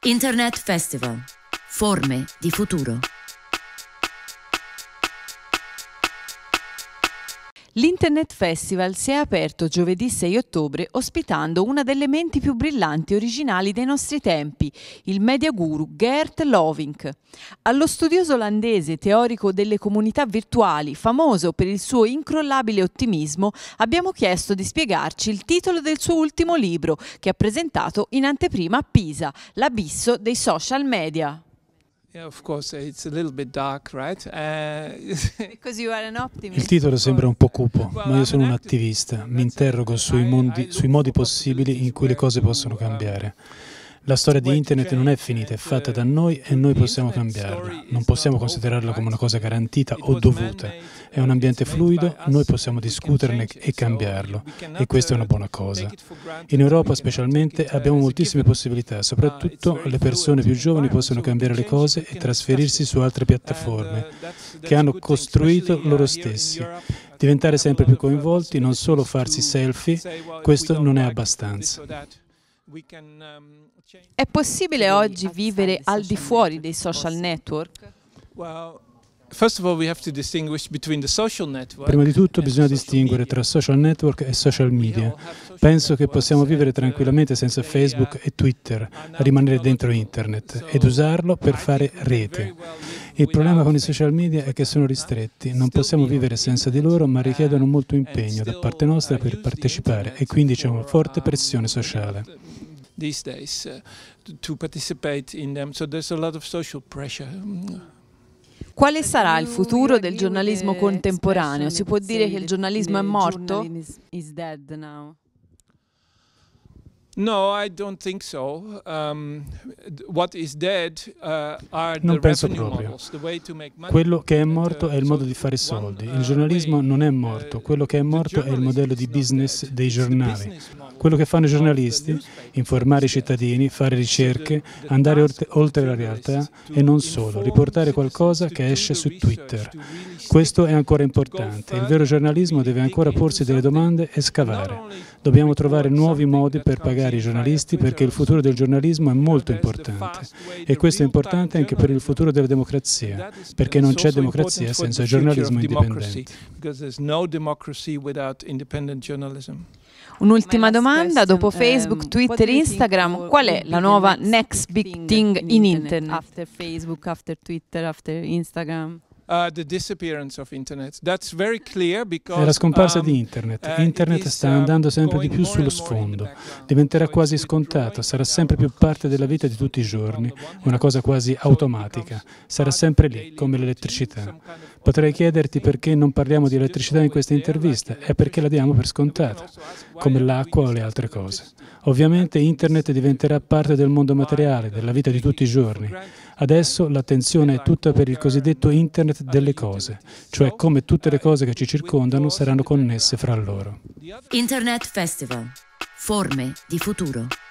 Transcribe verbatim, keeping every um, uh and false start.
Internet Festival. Forme di futuro. L'Internet Festival si è aperto giovedì sei ottobre ospitando una delle menti più brillanti e originali dei nostri tempi, il media guru Geert Lovink. Allo studioso olandese teorico delle comunità virtuali, famoso per il suo incrollabile ottimismo, abbiamo chiesto di spiegarci il titolo del suo ultimo libro, che ha presentato in anteprima a Pisa, L'abisso dei social media. Yeah, of course, it's a little bit dark, right? Uh, Because you are an optimist. Il titolo sembra un po' cupo, ma io sono un attivista, mi interrogo sui, mondi, sui modi possibili in cui le cose possono cambiare. La storia di Internet non è finita, è fatta da noi e noi possiamo cambiarla. Non possiamo considerarla come una cosa garantita o dovuta. È un ambiente fluido, noi possiamo discuterne e cambiarlo, e questa è una buona cosa. In Europa specialmente abbiamo moltissime possibilità, soprattutto le persone più giovani possono cambiare le cose e trasferirsi su altre piattaforme che hanno costruito loro stessi. Diventare sempre più coinvolti, non solo farsi selfie, questo non è abbastanza. È possibile oggi vivere al di fuori dei social network? Prima di tutto bisogna distinguere tra social network e social media. Penso che possiamo vivere tranquillamente senza Facebook e Twitter, rimanere dentro Internet ed usarlo per fare rete. Il problema con i social media è che sono ristretti, non possiamo vivere senza di loro, ma richiedono molto impegno da parte nostra per partecipare e quindi c'è una forte pressione sociale. These days uh, to participate in them, so there's a lot of social pressure. Quale sarà il futuro del giornalismo contemporaneo? Si può dire che il giornalismo è morto? No, I don't think so. Um, what is dead uh, are the Non penso revenue proprio. models, the way to make money. Quello che è morto è il modo di fare soldi. Il giornalismo non è morto. Quello che è morto è il modello di business dei giornali. Quello che fanno i giornalisti, informare i cittadini, fare ricerche, andare oltre, oltre la realtà e non solo, riportare qualcosa che esce su Twitter. Questo è ancora importante. Il vero giornalismo deve ancora porsi delle domande e scavare. Dobbiamo trovare nuovi modi per pagare i giornalisti perché il futuro del giornalismo è molto importante. E questo è importante anche per il futuro della democrazia, perché non c'è democrazia senza giornalismo indipendente. Un'ultima domanda, dopo Facebook, Twitter, Instagram, qual è la nuova next big thing in Internet? After Facebook, after Twitter, after Instagram? Uh, the disappearance of internet. That's very clear because, È la scomparsa um, di Internet. uh, Internet sta andando sempre di più sullo sfondo. Diventerà quasi scontato, sarà sempre più parte della vita di tutti i giorni, una cosa quasi automatica. Sarà sempre lì, come l'elettricità. Potrei chiederti perché non parliamo di elettricità in questa intervista, è perché la diamo per scontata, come l'acqua o le altre cose. Ovviamente Internet diventerà parte del mondo materiale, della vita di tutti i giorni. Adesso l'attenzione è tutta per il cosiddetto Internet delle cose, cioè come tutte le cose che ci circondano saranno connesse fra loro. Internet Festival. Forme di futuro.